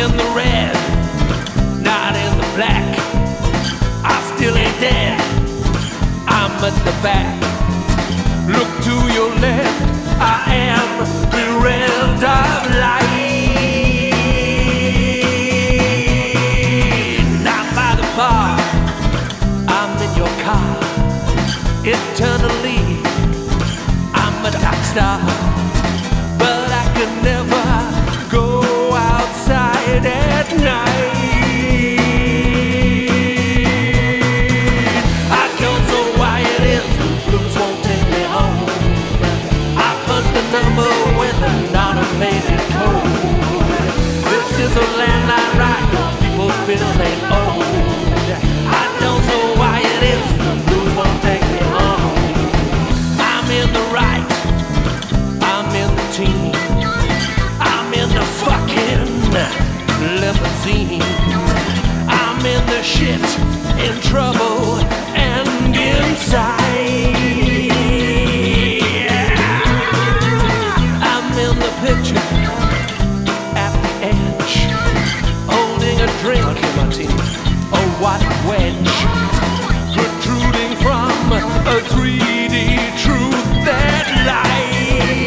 in the red, not in the black. I still ain't dead, I'm at the back. Look to your left, I am bereft of light. Not by the bar, I'm in your car. Eternally, I'm a dark star, but I could never go outside at night. I don't know why it is the blues won't take me home. I punched the number with an automated code. This is a landline right, people's bill ain't old. I don't know why it is the blues won't take me home. I'm in the right, I'm in the team, I'm in the fucking limousine. I'm in the shit, in trouble, and inside. I'm in the picture, at the edge, holding a drink, a white wedge, protruding from a 3D truth that lies.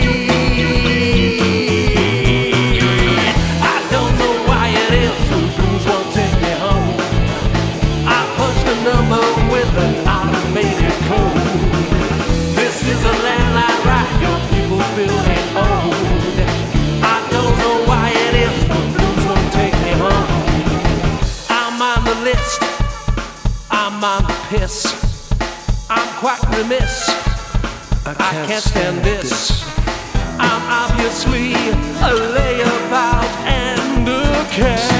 I don't know why it is the blues won't take me home. I punched a number with an automated code. This is a landline right, your people's bill ain't old. I don't know why it is the blues won't take me home. I'm on the list, I'm on the piss. I'm quite remiss, I can't stand this. I'm obviously a layabout and a cat.